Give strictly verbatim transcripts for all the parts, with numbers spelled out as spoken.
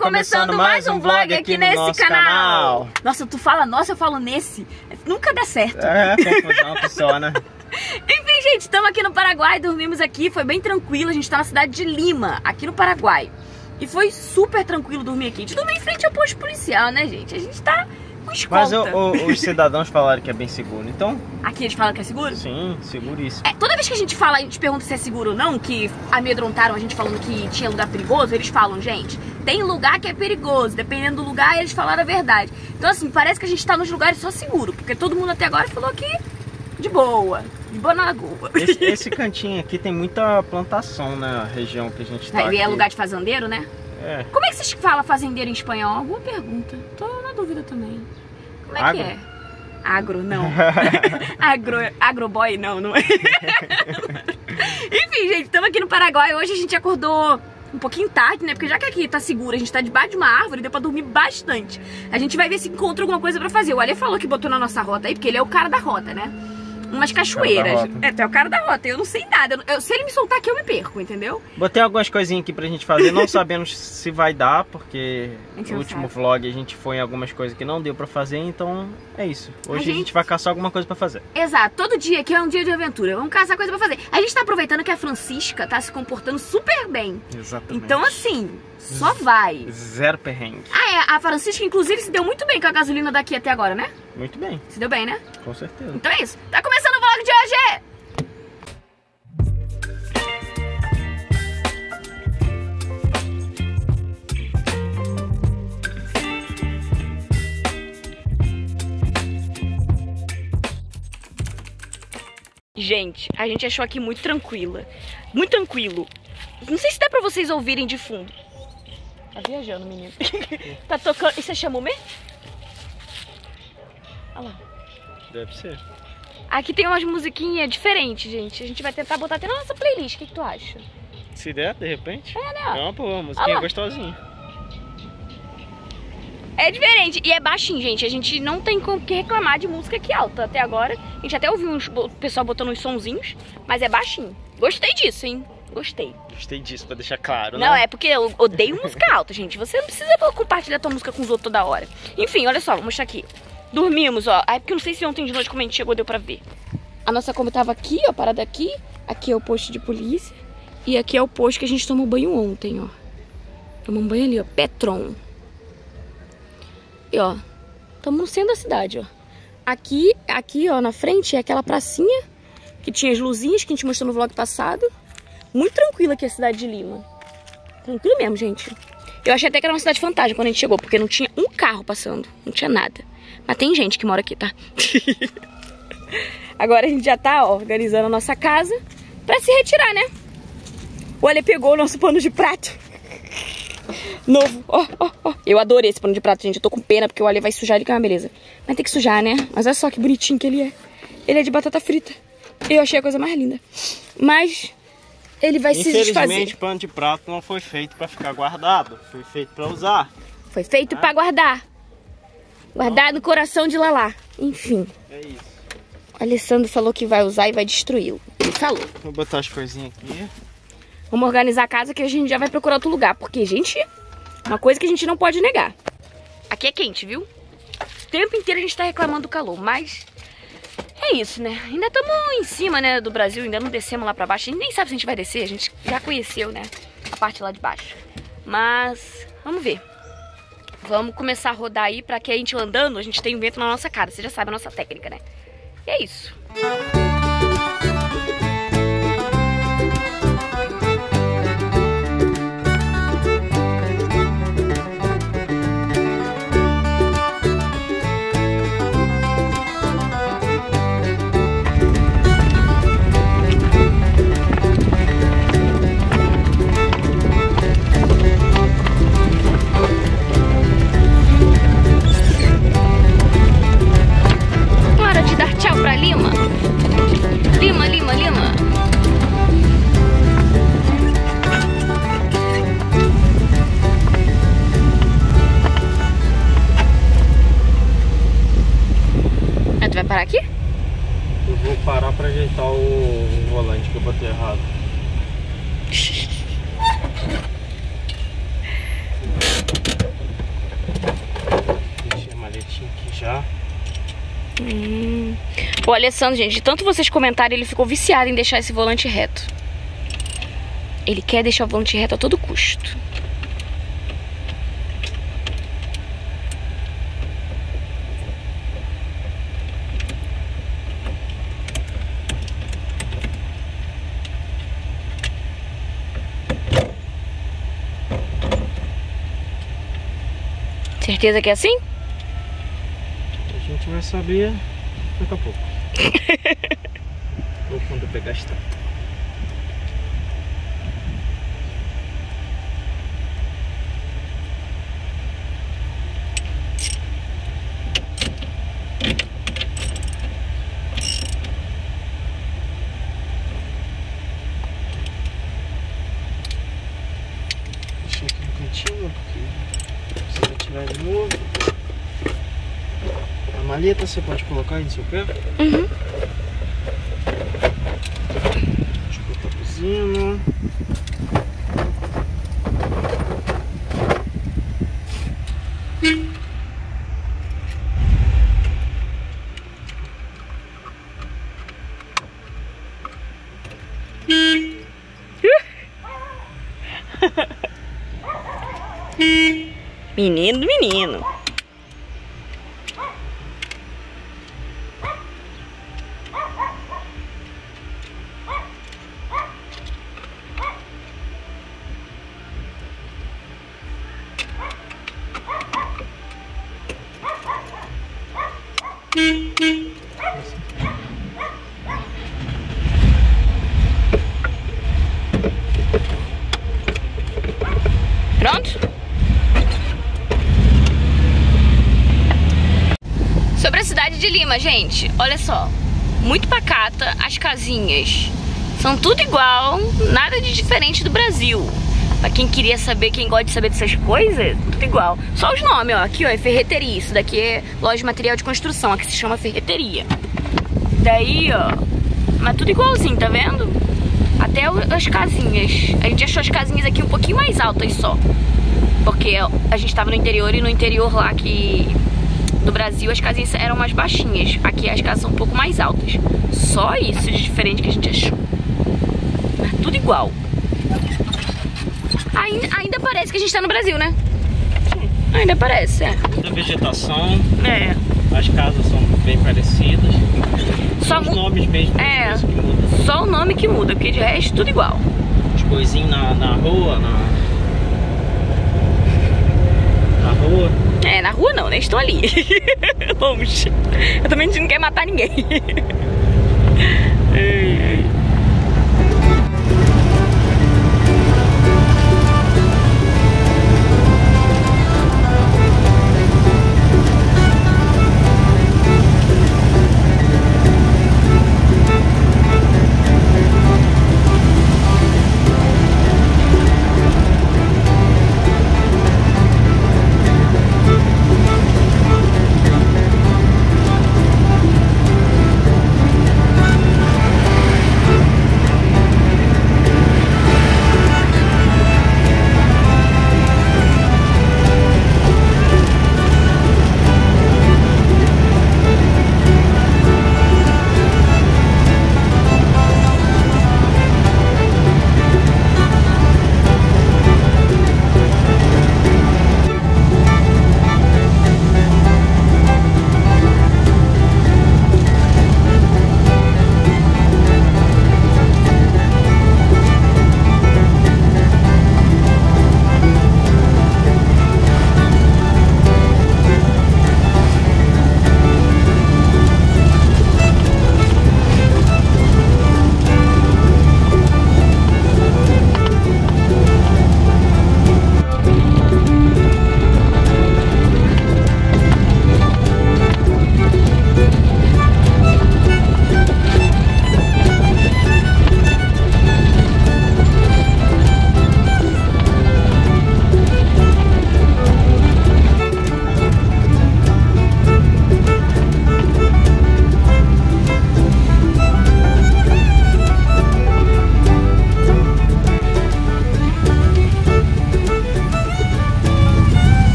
começando mais um vlog aqui nesse canal. canal. Nossa, tu fala nossa, eu falo nesse. Nunca dá certo. É, confusão, funciona. Enfim, gente, estamos aqui no Paraguai, dormimos aqui, foi bem tranquilo. A gente tá na cidade de Lima, aqui no Paraguai. E foi super tranquilo dormir aqui. A gente dormiu em frente ao posto policial, né, gente? A gente tá com escolta. Mas o, o, os cidadãos falaram que é bem seguro, então... Aqui eles falam que é seguro? Sim, seguríssimo. É, toda vez que a gente fala, a gente pergunta se é seguro ou não, que amedrontaram a gente falando que tinha lugar perigoso, eles falam, gente, tem lugar que é perigoso, dependendo do lugar, eles falaram a verdade. Então assim, parece que a gente tá nos lugares só seguro, porque todo mundo até agora falou que de boa, de boa na lagoa. Esse, esse cantinho aqui tem muita plantação na região que a gente tá. E é lugar de fazendeiro, né? É. Como é que vocês falam fazendeiro em espanhol? Alguma pergunta? Tô na dúvida também. Como é Agro? que é? Agro, não. Agro, agroboy, não, não é. Enfim, gente, estamos aqui no Paraguai. Hoje a gente acordou um pouquinho tarde, né? Porque já que aqui tá seguro, a gente tá debaixo de uma árvore, deu pra dormir bastante. A gente vai ver se encontra alguma coisa pra fazer. O Ale falou que botou na nossa rota aí, porque ele é o cara da rota, né? Umas cachoeiras. É, tu é o cara da rota. Eu não sei nada. Eu, se ele me soltar aqui, eu me perco, entendeu? Botei algumas coisinhas aqui pra gente fazer. Não sabemos se vai dar, porque no último sabe. vlog a gente foi em algumas coisas que não deu pra fazer. Então é isso. Hoje a gente... a gente vai caçar alguma coisa pra fazer. Exato. Todo dia aqui é um dia de aventura. Vamos caçar coisa pra fazer. A gente tá aproveitando que a Francisca tá se comportando super bem. Exatamente. Então assim, só vai. Zero perrengue. Ah, é. A Francisca, inclusive, se deu muito bem com a gasolina daqui até agora, né? Muito bem. Se deu bem, né? Com certeza. Então é isso. Tá começando o vlog de hoje! Gente, a gente achou aqui muito tranquila. Muito tranquilo. Não sei se dá pra vocês ouvirem de fundo. Tá viajando, menino. Tá tocando... E você chamou mesmo? Olha lá. Deve ser. Aqui tem umas musiquinhas diferentes, gente. A gente vai tentar botar até na nossa playlist. O que, que tu acha? Se der, de repente. É, né? É uma boa, musiquinha gostosinha. É diferente. E é baixinho, gente. A gente não tem com que reclamar de música aqui alta até agora. A gente até ouviu uns, o pessoal botando uns sonzinhos, mas é baixinho. Gostei disso, hein? Gostei. Gostei disso, pra deixar claro, Não, né? é porque eu odeio música alta, gente. Você não precisa compartilhar tua música com os outros toda hora. Enfim, olha só, vou mostrar aqui. Dormimos, ó. É porque eu não sei se ontem de noite, como a gente chegou, deu pra ver. A nossa Kombi tava aqui, ó, parada aqui. Aqui é o posto de polícia. E aqui é o posto que a gente tomou banho ontem, ó. Tomamos banho ali, ó. Petron. E, ó, estamos no centro da cidade, ó. Aqui, aqui, ó, na frente é aquela pracinha que tinha as luzinhas que a gente mostrou no vlog passado. Muito tranquila aqui a cidade de Lima. Tranquilo mesmo, gente. Eu achei até que era uma cidade fantasma quando a gente chegou, porque não tinha um carro passando. Não tinha nada. Mas tem gente que mora aqui, tá? Agora a gente já tá, ó, organizando a nossa casa pra se retirar, né? O Ale pegou o nosso pano de prato. Novo, ó, ó, ó. Eu adorei esse pano de prato, gente. Eu tô com pena porque o Ale vai sujar ele, que é uma beleza. Mas tem que sujar, né? Mas olha só que bonitinho que ele é. Ele é de batata frita. Eu achei a coisa mais linda. Mas ele vai se desfazer. Infelizmente, pano de prato não foi feito pra ficar guardado. Foi feito pra usar. Foi feito ah. pra guardar. Guardar no coração de Lalá. Enfim. É isso. O Alessandro falou que vai usar e vai destruí-lo. Ele falou. Vou botar as coisinhas aqui. Vamos organizar a casa que a gente já vai procurar outro lugar. Porque, gente, uma coisa que a gente não pode negar. Aqui é quente, viu? O tempo inteiro a gente tá reclamando do calor, mas é isso, né? Ainda estamos em cima, né, do Brasil, ainda não descemos lá pra baixo. A gente nem sabe se a gente vai descer, a gente já conheceu, né, a parte lá de baixo. Mas, vamos ver. Vamos começar a rodar aí pra que a gente andando, a gente tenha um vento na nossa cara. Você já sabe a nossa técnica, né? E é isso. Parar aqui? Eu vou parar pra ajeitar o, o volante que eu botei errado. certinho aqui já. Hum. O Alessandro, gente, de tanto vocês comentarem, ele ficou viciado em deixar esse volante reto. Ele quer deixar o volante reto a todo custo. Certeza que é assim? A gente vai saber daqui a pouco. Ou quando eu pegar a estrada. Deixa aqui no cantinho, porque você vai tirar de novo. A maleta você pode colocar aí no seu pé. Uhum. Deixa eu botar a buzina. Menino do menino. Pronto? Sobre a cidade de Lima, gente, olha só, muito pacata, as casinhas são tudo igual, nada de diferente do Brasil. Pra quem queria saber, quem gosta de saber dessas coisas, tudo igual. Só os nomes, ó, aqui ó, é ferreteria, isso daqui é loja de material de construção, aqui se chama ferreteria. Daí, ó, mas tudo igualzinho, tá vendo? Até as casinhas, a gente achou as casinhas aqui um pouquinho mais altas só. Porque a gente tava no interior e no interior lá que... do Brasil as casinhas eram mais baixinhas. Aqui as casas são um pouco mais altas. Só isso de diferente que a gente achou. Mas tudo igual. Ainda, ainda parece que a gente tá no Brasil, né? Sim. Ainda parece, é. Muita vegetação. É. As casas são bem parecidas. Só os nomes mesmo. É. Que muda. Só o nome que muda, porque de resto tudo igual. Os coisinhos na, na rua, na... na rua. É, na rua não, né? Estão ali. Longe. Eu também não quero matar ninguém.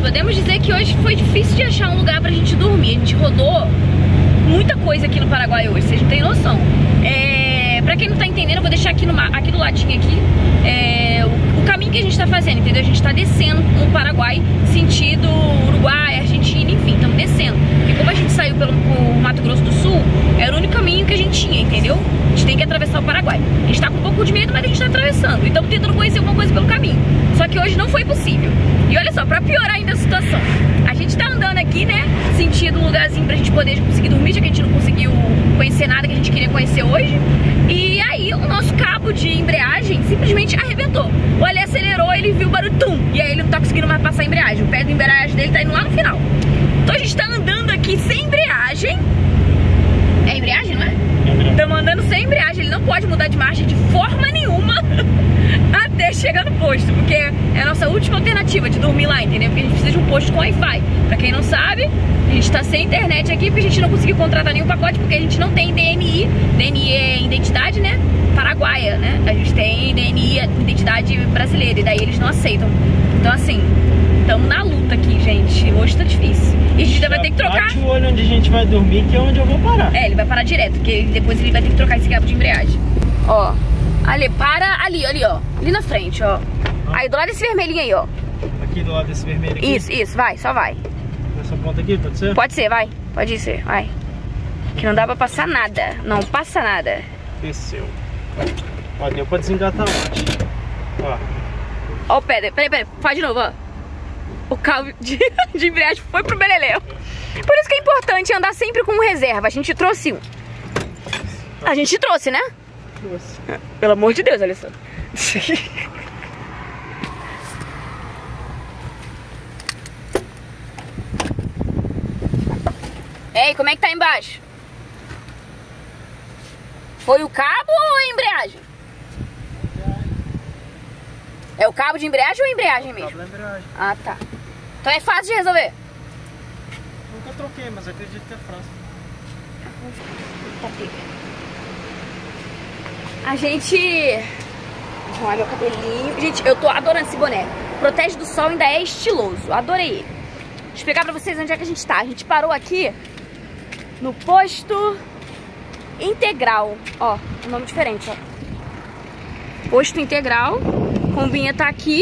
podemos dizer que hoje foi difícil de achar um lugar pra gente dormir. A gente rodou muita coisa aqui no Paraguai hoje, vocês não têm noção. É, pra quem não tá entendendo, eu vou deixar aqui, no, aqui do ladinho aqui é, o, o caminho que a gente tá fazendo, entendeu? A gente tá descendo no Paraguai, sentido Uruguai, Argentina, enfim, estamos descendo. Porque como a gente saiu pelo por Mato Grosso do Sul, era o único caminho que a gente tinha, entendeu? A gente tem que atravessar o Paraguai. A gente tá com um pouco de medo, mas a gente tá atravessando. E estamos tentando conhecer alguma coisa pelo caminho. Só que hoje não foi possível. E olha só, pra piorar ainda a situação, a gente tá andando aqui, né, sentindo um lugarzinho pra gente poder conseguir dormir, já que a gente não conseguiu conhecer nada que a gente queria conhecer hoje. E aí o nosso cabo de embreagem simplesmente arrebentou. O Ale acelerou, ele viu o barulho, tum, e aí ele não tá conseguindo mais passar a embreagem. O pé da embreagem dele tá indo lá no final. Então a gente tá andando aqui sem embreagem. É embreagem, não é? Estamos andando sem embreagem, ele não pode mudar de marcha de forma nenhuma até chegar no posto, porque é a nossa última alternativa de dormir lá, entendeu? Porque a gente precisa de um posto com Wi-Fi. Pra quem não sabe, a gente tá sem internet aqui porque a gente não conseguiu contratar nenhum pacote, porque a gente não tem D N I. D N I é identidade, né? Paraguaia, né? A gente tem D N I, identidade brasileira, e daí eles não aceitam. Então assim, estamos na luta aqui, gente. Hoje tá difícil. E a gente ainda vai ter que trocar. Bate o olho onde a gente vai dormir, que é onde eu vou parar. É, ele vai parar direto, porque depois ele vai ter que trocar esse cabo de embreagem. Ó, ali, para ali, ali, ó. Ali na frente, ó. Aí, do lado desse vermelhinho aí, ó. Aqui do lado desse vermelho aqui? Isso, isso, vai, só vai. Nessa ponta aqui, pode ser? Pode ser, vai. Pode ir ser, vai. Que não dá pra passar nada. Não passa nada. Desceu. Ó, deu pra desengatar ontem. Ó. Ó o pé, peraí, peraí, faz de novo, ó. O cabo de, de embreagem foi pro beleléu. Por isso que é importante andar sempre com reserva. A gente trouxe um. A gente trouxe, né? Trouxe. Pelo amor de Deus, Alessandro. Ei, como é que tá embaixo? Foi o cabo ou a embreagem? É o cabo de embreagem ou a embreagem mesmo? Cabo da embreagem. Ah, tá. Então é fácil de resolver. Nunca troquei, mas acredito que é fácil. Tá pega. A gente... Olha meu cabelinho. Gente, eu tô adorando esse boné. Protege do sol, ainda é estiloso. Adorei ele. Deixa eu explicar pra vocês onde é que a gente tá. A gente parou aqui no posto Integral. Ó, um nome diferente, ó. Posto Integral. Combinha tá aqui.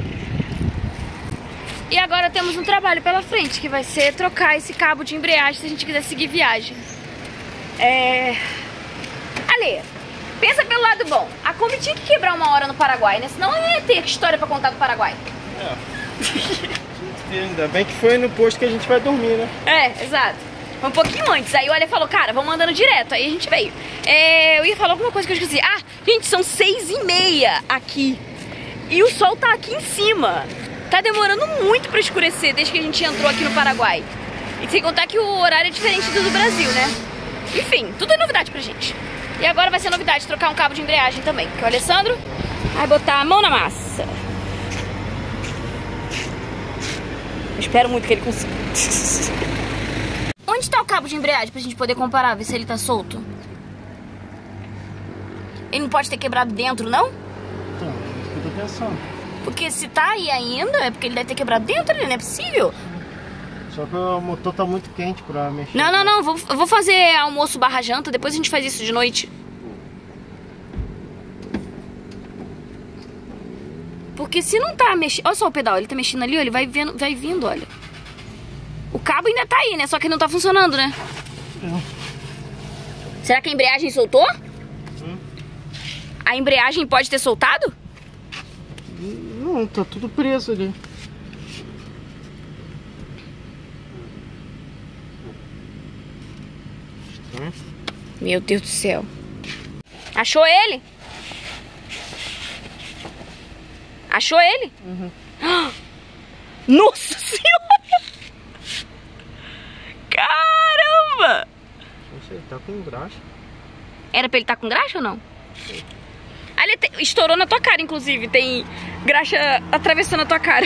E agora temos um trabalho pela frente, que vai ser trocar esse cabo de embreagem se a gente quiser seguir viagem. É... Ale, pensa pelo lado bom. A Kombi tinha que quebrar uma hora no Paraguai, né? Senão não ia ter história pra contar do Paraguai. É. Ainda bem que foi no posto que a gente vai dormir, né? É, exato. Foi um pouquinho antes. Aí o Ale falou, cara, vamos andando direto. Aí a gente veio. É, eu ia falar alguma coisa que eu esqueci. Ah, gente, são seis e meia aqui. E o sol tá aqui em cima. Tá demorando muito pra escurecer desde que a gente entrou aqui no Paraguai. E sem contar que o horário é diferente do do Brasil, né? Enfim, tudo é novidade pra gente. E agora vai ser novidade trocar um cabo de embreagem também. Porque o Alessandro vai botar a mão na massa. Eu espero muito que ele consiga. Onde tá o cabo de embreagem pra gente poder comparar, ver se ele tá solto? Ele não pode ter quebrado dentro, não? Então, é isso que eu tô pensando. Porque se tá aí ainda, é porque ele deve ter quebrado dentro, né? Não é possível. Só que o motor tá muito quente pra mexer. Não, não, não. Vou, eu vou fazer almoço barra janta, depois a gente faz isso de noite. Porque se não tá mexendo... Olha só o pedal, ele tá mexendo ali, ó, ele vai, vendo, vai vindo, olha. O cabo ainda tá aí, né? Só que não tá funcionando, né? Não. Será que a embreagem soltou? Hum? A embreagem pode ter soltado? Não, tá tudo preso ali. Estranho. Meu Deus do céu. Achou ele? Achou ele? Uhum. Nossa Senhora! Caramba! Não sei, tá com graxa. Era pra ele estar com graxa ou não? Ali te... estourou na tua cara, inclusive. Tem graxa atravessando a tua cara.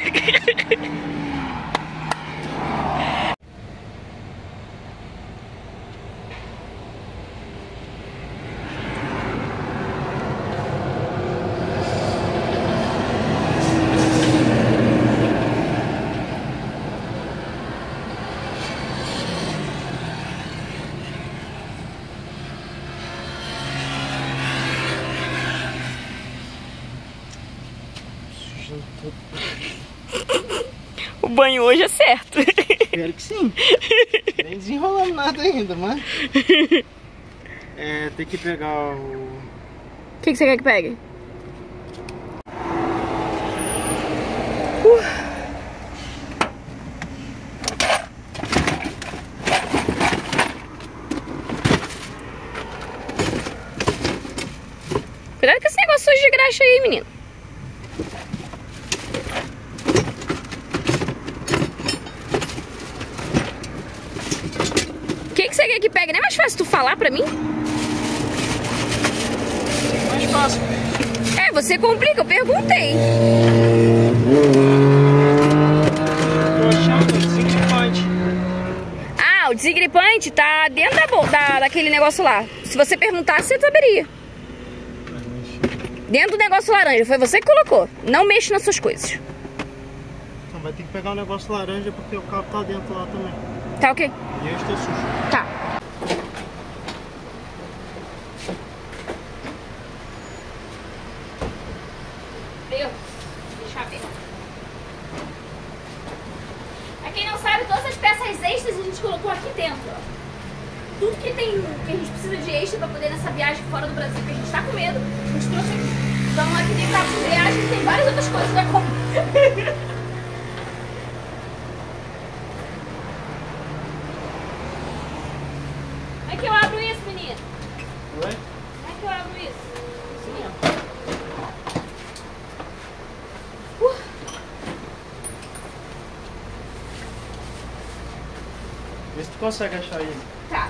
O banho hoje é certo. Espero que sim. Nem desenrolando nada ainda, mas... É, tem que pegar o... O que, que você quer que pegue? Uh. Cuidado com esse negócio sujo de graxa aí, menino. O que, que você quer que pegue? Não é mais fácil tu falar pra mim? Mais fácil. É, você complica, eu perguntei. Tô achando o desengripante. Ah, o desengripante tá dentro da, da, daquele negócio lá. Se você perguntasse, você saberia. Dentro do negócio laranja, foi você que colocou. Não mexe nas suas coisas. Então vai ter que pegar o negócio laranja porque o cabo tá dentro lá também. Tá ok? E eu estou sujo. Tá. Viu? Deixa eu ver. Pra quem não sabe, todas as peças extras a gente colocou aqui dentro, ó. Tudo que tem, que a gente precisa de extra pra poder nessa viagem fora do Brasil, que a gente tá com medo, a gente trouxe aqui. Então aqui tem carro de viagem, tem várias outras coisas pra comprar. Como é que eu abro isso, menino? Oi? Como é que eu abro isso? Sim, ó. Uh. Vê se tu consegue achar ele. Tá.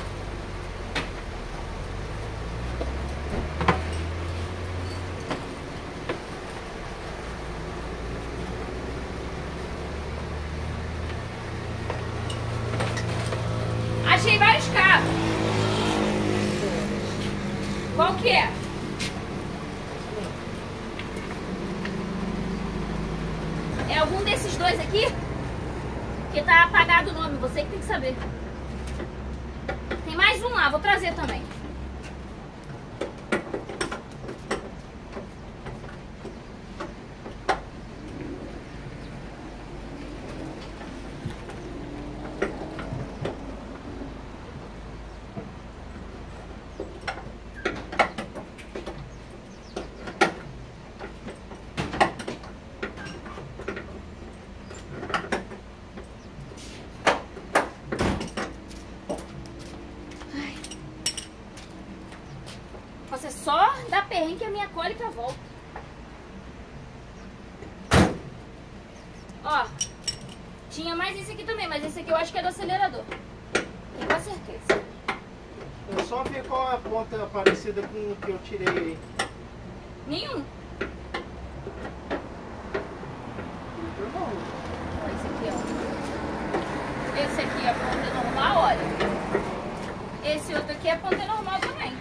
Achei vários carros. Qual que é? É algum desses dois aqui? Porque tá apagado o nome, você que tem que saber. Tem mais um lá, vou trazer também. Você só dá perrengue que a minha cólica volta. Ó, tinha mais esse aqui também, mas esse aqui eu acho que é do acelerador. Tenho quase certeza. Eu só vi qual é a ponta parecida com o que eu tirei aí. Nenhum. Ó, esse aqui, ó. Esse aqui é a ponta normal, olha. Esse outro aqui é a ponta normal também.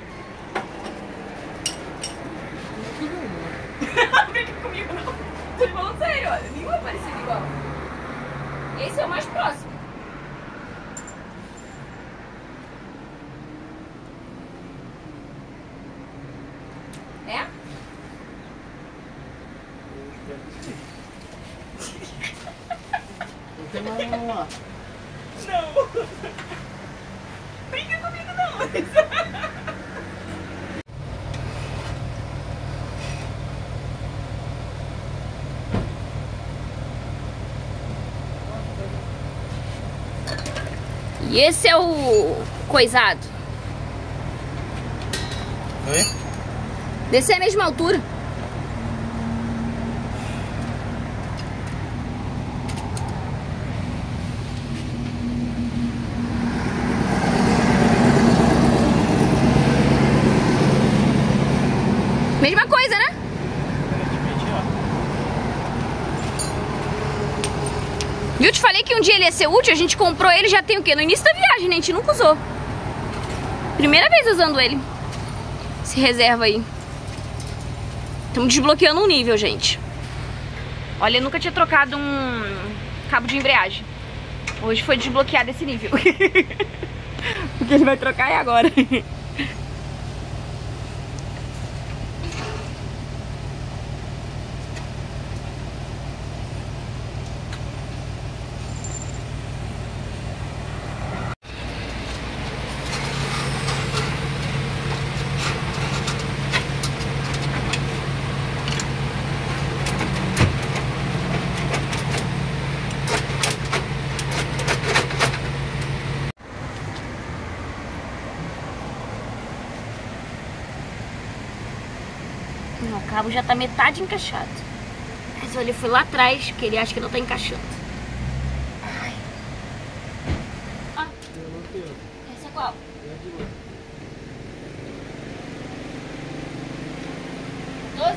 Brinca comigo, não. Tô falando sério, olha. Nenhum é parecido igual. Esse é o mais próximo. É? Não tem mais nenhum lá. Não. Brinca comigo, não. E esse é o coisado. Oi? Desse é a mesma altura. Mesma coisa, né? E eu te falei que um dia ele ia ser útil, a gente comprou ele já tem o quê? No início da viagem, né? A gente nunca usou. Primeira vez usando ele. Esse reserva aí. Estamos desbloqueando um nível, gente. Olha, eu nunca tinha trocado um cabo de embreagem. Hoje foi desbloqueado esse nível. Porque ele vai trocar é agora. Não, o cabo já tá metade encaixado. Mas olha, eu fui lá atrás, porque ele acha que não tá encaixando. Ai. Ah. Essa é qual? doze?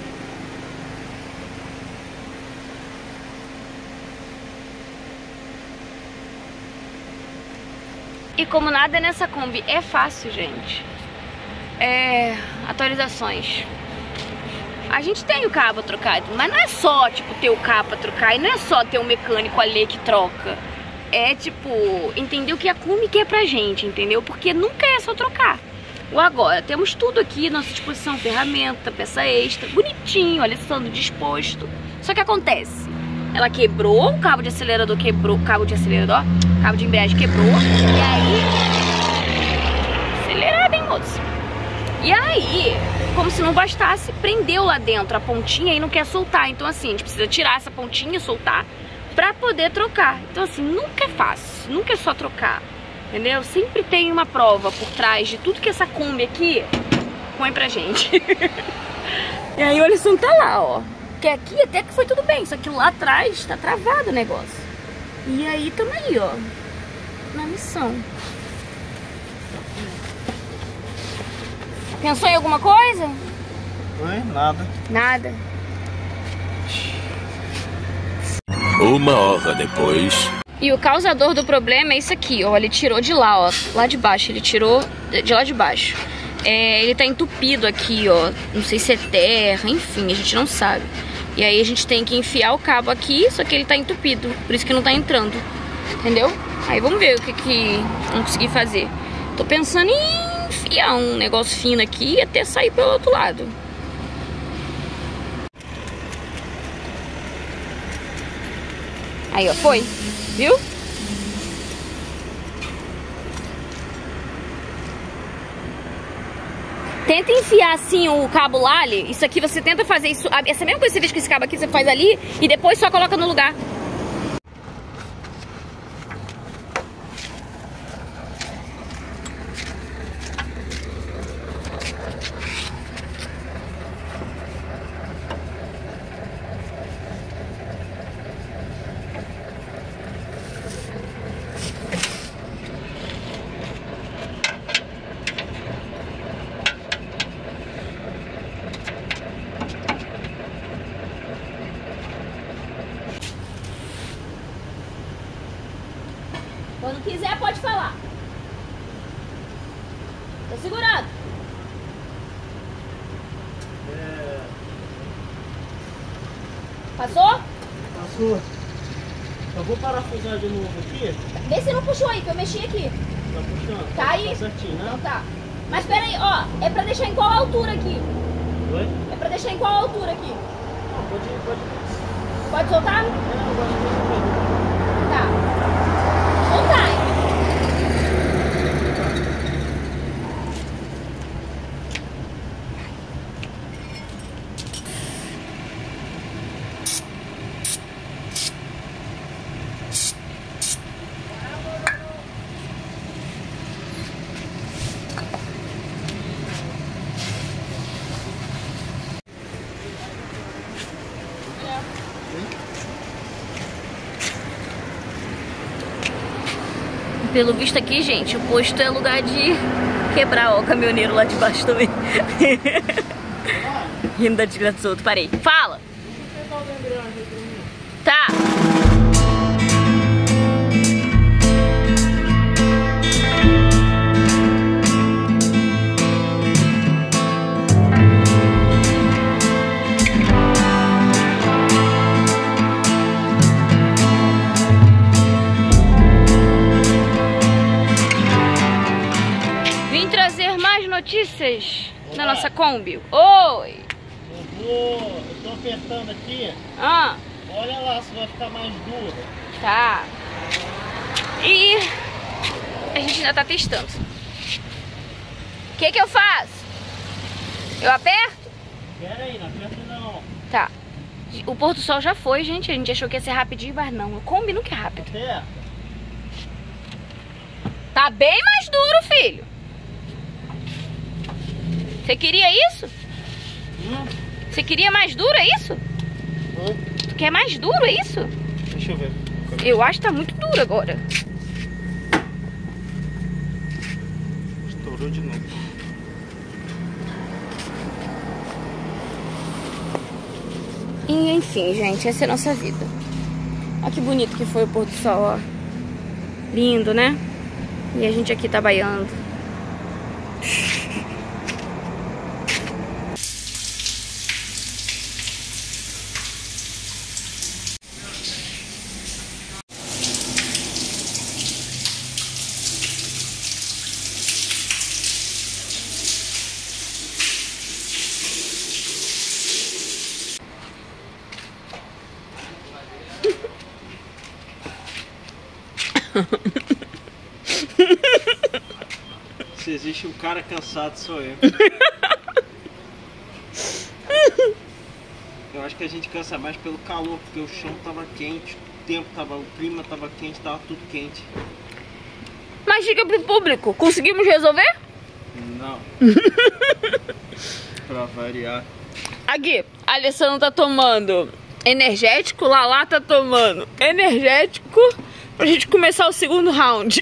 E como nada nessa Kombi é fácil, gente. É... atualizações. A gente tem o cabo trocado, mas não é só, tipo, ter o cabo pra trocar. E não é só ter um mecânico ali que troca. É, tipo, entender o que a Kombi quer pra gente, entendeu? Porque nunca é só trocar. Ou agora, temos tudo aqui à nossa disposição. Ferramenta, peça extra, bonitinho, Alessandro disposto. Só que acontece, ela quebrou, o cabo de acelerador quebrou, cabo de acelerador, cabo de embreagem quebrou. E aí... acelerada, hein, moço? E aí, como se não bastasse, prendeu lá dentro a pontinha e não quer soltar. Então assim, a gente precisa tirar essa pontinha e soltar pra poder trocar. Então assim, nunca é fácil, nunca é só trocar, entendeu? Sempre tem uma prova por trás de tudo que essa Kombi aqui põe pra gente. E aí o Alisson tá lá, ó. Porque aqui até que foi tudo bem, só que lá atrás tá travado o negócio. E aí tamo aí, ó, na missão. Pensou em alguma coisa? Não é nada. Nada. Uma hora depois. E o causador do problema é isso aqui, ó. Ele tirou de lá, ó. Lá de baixo, ele tirou de lá de baixo. É, ele tá entupido aqui, ó. Não sei se é terra, enfim, a gente não sabe. E aí a gente tem que enfiar o cabo aqui, só que ele tá entupido. Por isso que não tá entrando. Entendeu? Aí vamos ver o que que vamos conseguir fazer. Tô pensando em enfiar um negócio fino aqui até sair pelo outro lado. Aí, ó, foi. Viu? Tenta enfiar assim o cabo lá ali. Isso aqui você tenta fazer isso. Essa mesma coisa que você fez com esse cabo aqui, você faz ali e depois só coloca no lugar. Quando quiser, pode falar. Tô segurando. É... Passou? Passou. Eu vou parafusar de novo aqui. Vê se não puxou aí, que eu mexi aqui. Tá puxando? Tá aí? Tá certinho, né? Então tá. Mas espera aí, ó. É pra deixar em qual altura aqui? Oi? É pra deixar em qual altura aqui? Não, pode, pode... Pode soltar? É, não, pode, pode. Tá. Soltar, hein? Pelo visto aqui, gente, o posto é lugar de quebrar, ó, o caminhoneiro lá de baixo também. Rindo da desgraça dos outros, parei. Fala! Tá. Notícias Olá. Na nossa Kombi. Oi! Eu vou. Eu tô apertando aqui. Ah. Olha lá se vai ficar mais dura. Tá. E a gente ainda tá testando. O que que eu faço? Eu aperto? Pera aí, não aperta não. Tá. O pôr do sol já foi, gente. A gente achou que ia ser rapidinho, mas não. O Kombi nunca é rápido. Aperta. Tá bem mais duro, filho. Você queria isso? Hum? Você queria mais duro, é isso? Hum? Tu quer mais duro, é isso? Deixa eu ver. Eu acho que tá muito duro agora. Estourou de novo. E enfim, gente, essa é a nossa vida. Olha que bonito que foi o pôr do sol, ó. Lindo, né? E a gente aqui trabalhando. Se existe um cara cansado, sou eu. Eu acho que a gente cansa mais pelo calor, porque o chão tava quente, o tempo tava, o clima tava quente, tava tudo quente. Mas diga pro público, conseguimos resolver? Não. Pra variar. Aqui, a Alessandra tá tomando energético, Lala tá tomando energético pra gente começar o segundo round.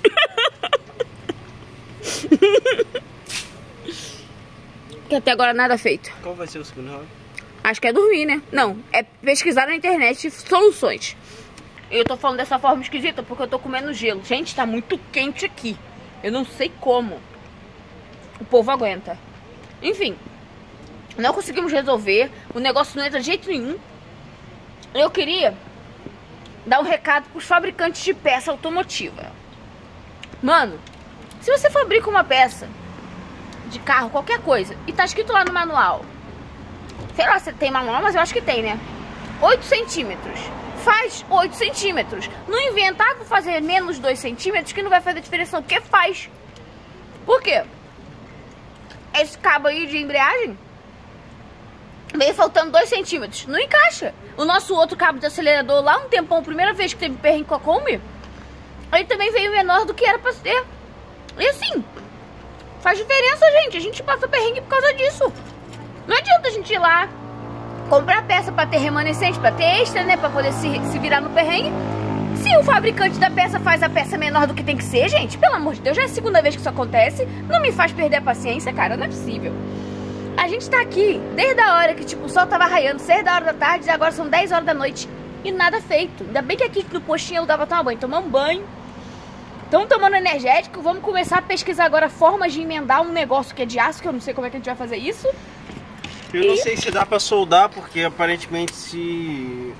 Que até agora nada feito. Qual vai ser o segundo round? Acho que é dormir, né? Não, é pesquisar na internet soluções. Eu tô falando dessa forma esquisita porque eu tô comendo gelo. Gente, tá muito quente aqui. Eu não sei como o povo aguenta. Enfim, não conseguimos resolver. O negócio não entra de jeito nenhum. Eu queria dar um recado pros fabricantes de peça automotiva. Mano, se você fabrica uma peça de carro, qualquer coisa, e tá escrito lá no manual, sei lá se tem manual, mas eu acho que tem, né? oito centímetros. Faz oito centímetros. Não inventar com fazer menos dois centímetros que não vai fazer diferença, não, porque faz. Por quê? Esse cabo aí de embreagem veio faltando dois centímetros. Não encaixa. O nosso outro cabo de acelerador lá, um tempão, a primeira vez que teve perrengue com a Kombi, ele também veio menor do que era pra ser. E assim, faz diferença, gente. A gente passa perrengue por causa disso. Não adianta a gente ir lá comprar peça pra ter remanescente, pra ter extra, né? Pra poder se, se virar no perrengue. Se o fabricante da peça faz a peça menor do que tem que ser, gente, pelo amor de Deus, já é a segunda vez que isso acontece. Não me faz perder a paciência, cara. Não é possível. A gente tá aqui desde a hora que, tipo, o sol tava raiando, seis da hora da tarde, e agora são dez horas da noite. E nada feito. Ainda bem que aqui no postinho eu dava tomar banho. Tomamos banho. Estamos tomando energético. Vamos começar a pesquisar agora formas de emendar um negócio que é de aço, que eu não sei como é que a gente vai fazer isso. Eu não sei se dá pra soldar, porque aparentemente se...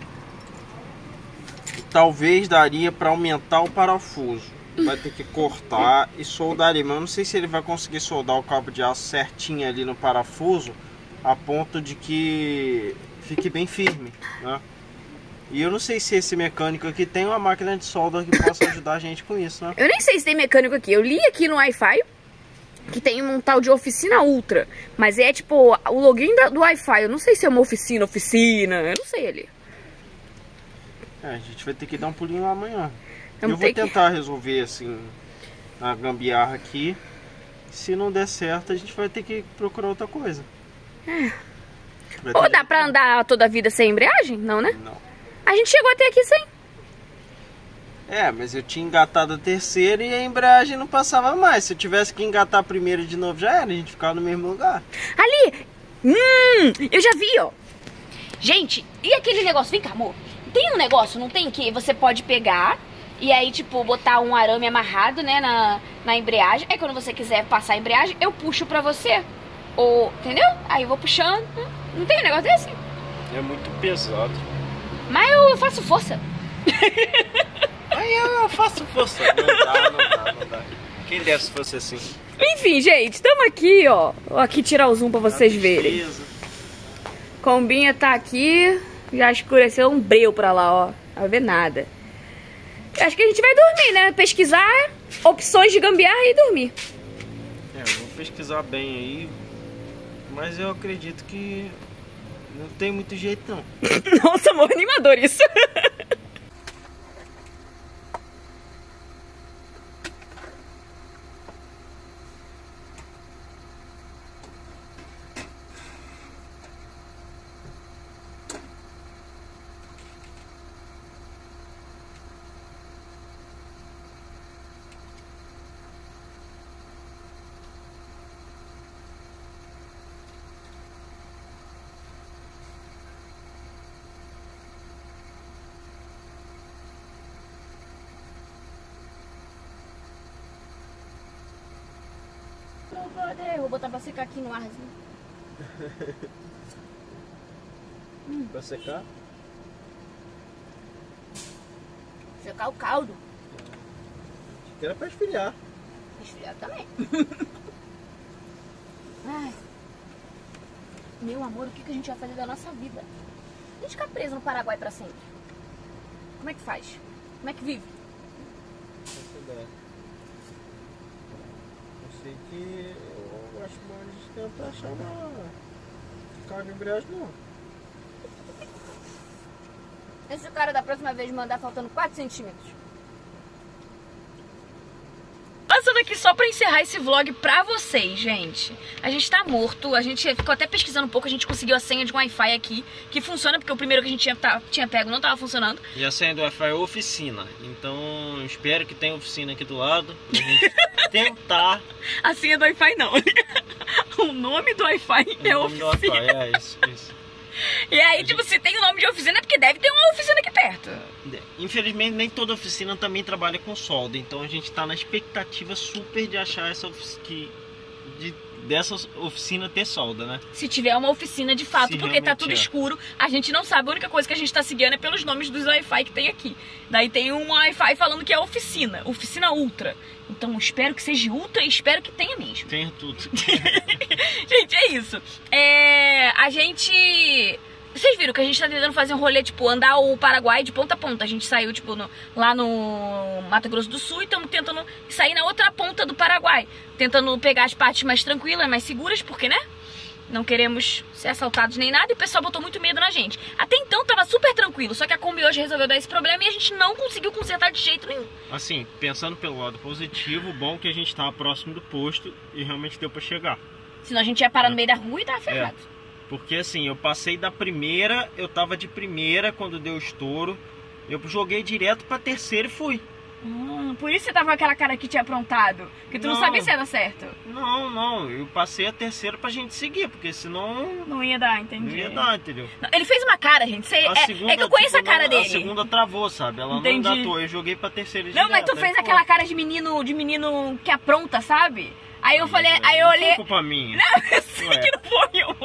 talvez daria pra aumentar o parafuso. Vai ter que cortar e soldar ali. Mas eu não sei se ele vai conseguir soldar o cabo de aço certinho ali no parafuso, a ponto de que fique bem firme, né? E eu não sei se esse mecânico aqui tem uma máquina de solda que possa ajudar a gente com isso, né? Eu nem sei se tem mecânico aqui. Eu li aqui no Wi-Fi que tem um tal de oficina ultra, mas é tipo o login da, do Wi-Fi. Eu não sei se é uma oficina, oficina, eu não sei ali. É, a gente vai ter que dar um pulinho lá amanhã. Vamos eu vou ter tentar que... resolver assim a gambiarra aqui. Se não der certo, a gente vai ter que procurar outra coisa. É. Ou dá pra andar toda a vida sem embreagem? Não, né? Não. A gente chegou até aqui sem. É, mas eu tinha engatado a terceira e a embreagem não passava mais. Se eu tivesse que engatar a primeira de novo, já era. A gente ficava no mesmo lugar. Ali! Hum, eu já vi, ó. Gente, e aquele negócio? Vem cá, amor. Tem um negócio, não tem? Que você pode pegar e aí, tipo, botar um arame amarrado, né, na, na embreagem. Aí quando você quiser passar a embreagem, eu puxo pra você. Ou, entendeu? Aí eu vou puxando. Não tem um negócio desse? É muito pesado. Mas eu faço força. Aí eu faço força. Não dá, não dá, não dá. Quem deve se fosse assim? Enfim, gente, estamos aqui, ó. Vou aqui tirar o zoom pra vocês verem. Combinha tá aqui. Já escureceu um breu pra lá, ó. Não vai ver nada. Acho que a gente vai dormir, né? Pesquisar opções de gambiarra e dormir. É, eu vou pesquisar bem aí. Mas eu acredito que não tem muito jeito, não. Nossa, amor, animador isso. brother. Vou botar pra secar aqui no arzinho. hum. Pra secar? Secar o caldo. Acho que era pra esfriar. Esfriar também. Ai. Meu amor, o que, que a gente vai fazer da nossa vida? A gente ficar preso no Paraguai pra sempre. Como é que faz? Como é que vive? Essa ideia. Eu sei que eu acho bom a gente tentar achar uma carga de embreagem não. Esse cara da próxima vez mandar faltando quatro centímetros. Passando aqui só pra encerrar esse vlog pra vocês, gente. A gente tá morto, a gente ficou até pesquisando um pouco, a gente conseguiu a senha de um Wi-Fi aqui, que funciona, porque o primeiro que a gente tinha, tá, tinha pego não tava funcionando. E a senha do Wi-Fi é oficina, então espero que tenha oficina aqui do lado, pra gente tentar. A senha do Wi-Fi não. O nome do Wi-Fi é o nome do oficina. Wi-Fi, é isso, isso. E aí, tipo, se tem o nome de oficina é porque deve ter uma oficina aqui perto. Infelizmente, nem toda oficina também trabalha com solda. Então a gente tá na expectativa super de achar essa oficina, de, dessa oficina ter solda, né? Se tiver uma oficina de fato, Se porque tá tudo é. escuro, a gente não sabe. A única coisa que a gente tá seguindo é pelos nomes dos Wi-Fi que tem aqui. Daí tem um Wi-Fi falando que é oficina, oficina ultra. Então espero que seja ultra e espero que tenha mesmo. Tenha tudo. Gente, é isso. É, a gente... Vocês viram que a gente tá tentando fazer um rolê, tipo, andar o Paraguai de ponta a ponta. A gente saiu, tipo, no, lá no Mato Grosso do Sul e estamos tentando sair na outra ponta do Paraguai. Tentando pegar as partes mais tranquilas, mais seguras, porque, né? Não queremos ser assaltados nem nada e o pessoal botou muito medo na gente. Até então tava super tranquilo, só que a Kombi hoje resolveu dar esse problema e a gente não conseguiu consertar de jeito nenhum. Assim, pensando pelo lado positivo, bom que a gente tava próximo do posto e realmente deu pra chegar. Senão a gente ia parar é. no meio da rua e tava ferrado. É. Porque assim, eu passei da primeira, eu tava de primeira quando deu o estouro, eu joguei direto pra terceira e fui. Hum, por isso você tava com aquela cara que tinha aprontado, que tu não, não sabia se era certo. Não, não, eu passei a terceira pra gente seguir, porque senão... Não ia dar, entendi. Não ia dar, entendeu? Não, ele fez uma cara, gente, você, é, segunda, é que eu conheço tipo, a cara não, dele. A segunda travou, sabe? Ela entendi. Não engatou, eu joguei pra terceira direto. Não, mas tu fez aquela cara de menino, de menino que apronta, sabe? Aí eu falei, aí eu olhei... Não foi culpa minha. Não, eu sei Ué. que não foi eu.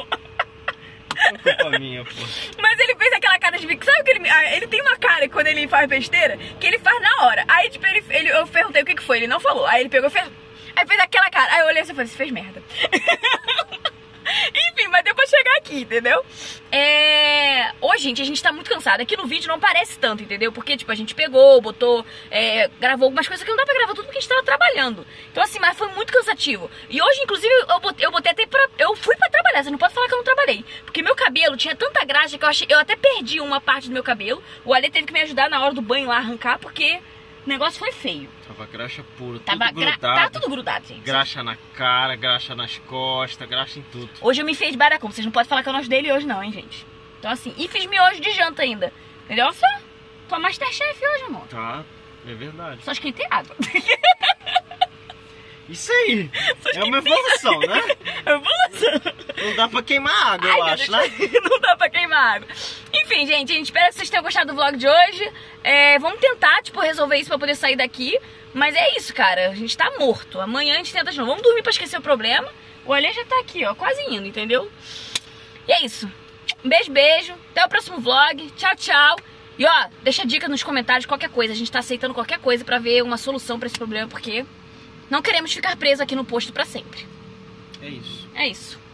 Não foi culpa minha, pô. Mas ele fez aquela cara de... Sabe que ele... Ele tem uma cara quando ele faz besteira, que ele faz na hora. Aí, tipo, ele, ele, eu perguntei o que que foi, ele não falou. Aí ele pegou e fez... Aí fez aquela cara. Aí eu olhei assim e falei, você fez merda. Enfim, mas deu pra chegar aqui, entendeu? É... Hoje, gente, a gente tá muito cansado. Aqui no vídeo não parece tanto, entendeu? Porque, tipo, a gente pegou, botou, é... gravou algumas coisas que não dá pra gravar tudo porque a gente tava trabalhando. Então, assim, mas foi muito cansativo. E hoje, inclusive, eu botei, eu botei até pra... Eu fui pra trabalhar, você não pode falar que eu não trabalhei. Porque meu cabelo tinha tanta graxa que eu achei... Eu até perdi uma parte do meu cabelo. O Ale teve que me ajudar na hora do banho lá a arrancar, porque... O negócio foi feio. Tava graxa pura, Tava tudo grudado. Tá tudo grudado, gente. Graxa na cara, graxa nas costas, graxa em tudo. Hoje eu me fiz de baracão. Vocês não podem falar que eu não ajudei ele hoje não, hein, gente. Então assim, e fiz miojo de janta ainda. Entendeu? Olha só, tô Masterchef hoje, amor. Tá, é verdade. Só esquentei água. Isso aí, é uma evolução, né? Evolução. Não dá pra queimar água, Ai, eu acho, né? Não dá pra queimar água. Enfim, gente, a gente espera que vocês tenham gostado do vlog de hoje. É, vamos tentar, tipo, resolver isso pra poder sair daqui. Mas é isso, cara, a gente tá morto. Amanhã a gente tenta de novo. Vamos dormir pra esquecer o problema. O Alê já tá aqui, ó, quase indo, entendeu? E é isso. Um beijo, beijo. Até o próximo vlog. Tchau, tchau. E ó, deixa dica nos comentários, qualquer coisa. A gente tá aceitando qualquer coisa pra ver uma solução pra esse problema, porque... Não queremos ficar presos aqui no posto pra sempre. É isso. É isso.